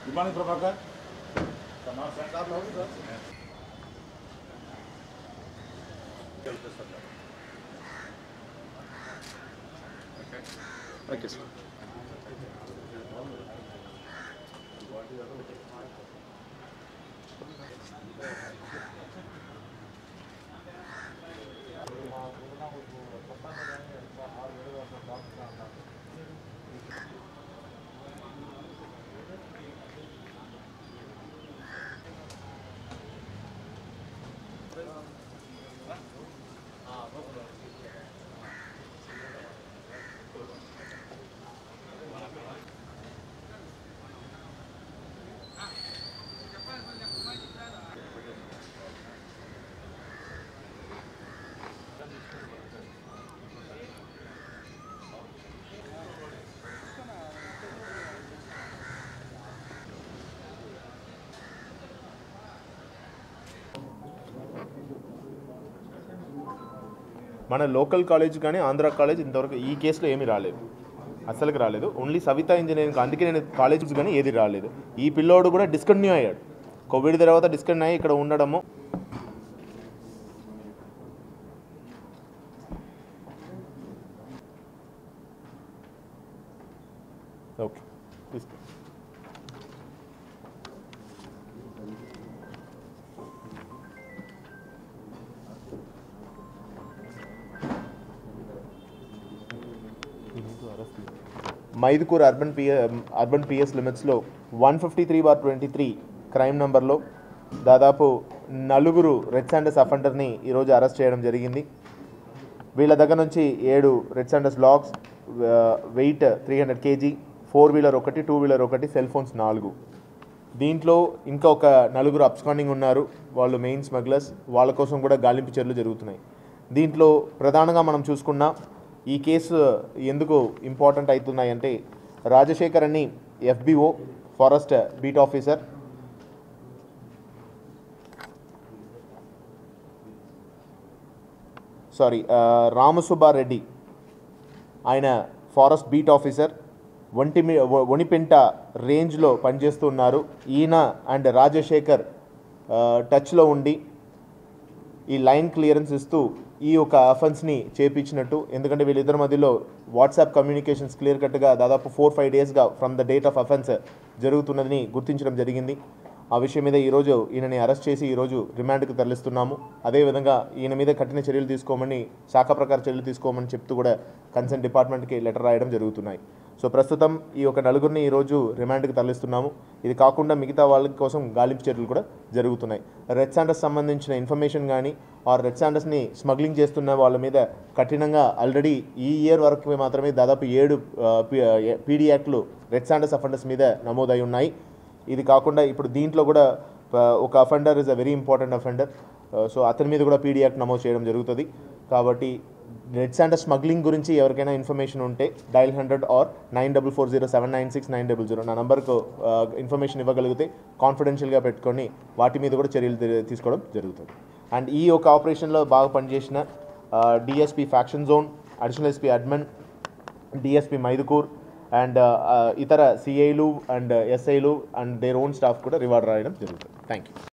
Good morning, Prabhakar. Okay, sir. మన local college కానీ Andhra college ఇంతవరకు ఈ కేసులో ఏమీ రాలేదు, అసలుకి రాలేదు. ఓన్లీ సవితా ఇంజనీరింగ్, అందుకే నేను కాలేజెస్ కానీ ఏది రాలేదు. ఈ పిల్లోడు కూడా డిస్కంటిన్యూ అయ్యాడు, కోవిడ్ తర్వాత డిస్కంటిన్యూ అయ్యి ఇక్కడ ఉండడము. ఓకే, తీసుకో. మైదుకూరు అర్బన్ పిఎస్ లిమిట్స్లో 153/23 క్రైమ్ నెంబర్లో దాదాపు 4 రెడ్ శాండర్స్ అఫెండర్ని ఈరోజు అరెస్ట్ చేయడం జరిగింది. వీళ్ళ దగ్గర నుంచి 7 red sanders logs, weight 300 kg, 4-wheeler 1, 2-wheeler 1, cell phones 4. దీంట్లో ఇంకా ఒక 4 అబ్స్కాండింగ్ ఉన్నారు, వాళ్ళు మెయిన్ స్మగ్లర్స్. వాళ్ళ కోసం కూడా గాలింపు చర్యలు జరుగుతున్నాయి. దీంట్లో ప్రధానంగా మనం చూసుకున్న ఈ కేసు ఎందుకు ఇంపార్టెంట్ అవుతున్నాయంటే, రాజశేఖర్ అని FBO forest beat officer, Ramasubba Reddy ఆయన ఫారెస్ట్ బీట్ ఆఫీసర్, ఒనిపెంట రేంజ్లో పనిచేస్తున్నారు. ఈయన అండ్ రాజశేఖర్ టచ్లో ఉండి ఈ లైన్ క్లియరెన్స్ ఇస్తూ ఈ యొక్క అఫెన్స్ని చేపించినట్టు. ఎందుకంటే వీళ్ళిద్దరి మధ్యలో వాట్సాప్ కమ్యూనికేషన్స్ క్లియర్ కట్గా దాదాపు 4-5 డేస్గా from the date of offence జరుగుతున్నదని గుర్తించడం జరిగింది. ఆ విషయం మీద ఈరోజు ఈయనని అరెస్ట్ చేసి ఈరోజు రిమాండ్కి తరలిస్తున్నాము. అదేవిధంగా ఈయన మీద కఠిన చర్యలు తీసుకోమని, శాఖ ప్రకార చర్యలు తీసుకోమని చెప్తూ కూడా కన్సర్న్ డిపార్ట్మెంట్కి లెటర్ రాయడం జరుగుతున్నాయి. సో ప్రస్తుతం ఈ యొక్క 4 ఈరోజు రిమాండ్కి తరలిస్తున్నాము. ఇది కాకుండా మిగతా వాళ్ళ కోసం గాలింపు చర్యలు కూడా జరుగుతున్నాయి. రెడ్ శాండర్స్ సంబంధించిన ఇన్ఫర్మేషన్ కానీ రెడ్ శాండర్స్ని స్మగ్లింగ్ చేస్తున్న వాళ్ళ మీద కఠినంగా ఆల్రెడీ ఈ ఇయర్ వరకు మాత్రమే దాదాపు 7 PD యాక్ట్లు రెడ్ శాండర్స్ అఫెండర్స్ మీద నమోదై ఉన్నాయి. ఇది కాకుండా ఇప్పుడు దీంట్లో కూడా ఒక offender is a very important offender, so అతని మీద కూడా PD యాక్ట్ నమోదు చేయడం జరుగుతుంది. కాబట్టి రెడ్ శాండర్స్ స్మగ్లింగ్ గురించి ఎవరికైనా ఇన్ఫర్మేషన్ ఉంటే డయల్ 100 ఆర్ 94407996 నా నంబర్కు ఇన్ఫర్మేషన్ ఇవ్వగలిగితే కాన్ఫిడెన్షియల్గా పెట్టుకొని వాటి మీద కూడా చర్యలు తీసుకోవడం జరుగుతుంది. అండ్ ఈ యొక్క ఆపరేషన్లో బాగా పనిచేసిన DSP faction zone, additional SP admin, DSP Mydukur and ఇతర CIలు అండ్ SIలు అండ్ దేర్ ఓన్ స్టాఫ్ కూడా రివార్డ్ రాయడం జరుగుతుంది. Thank you.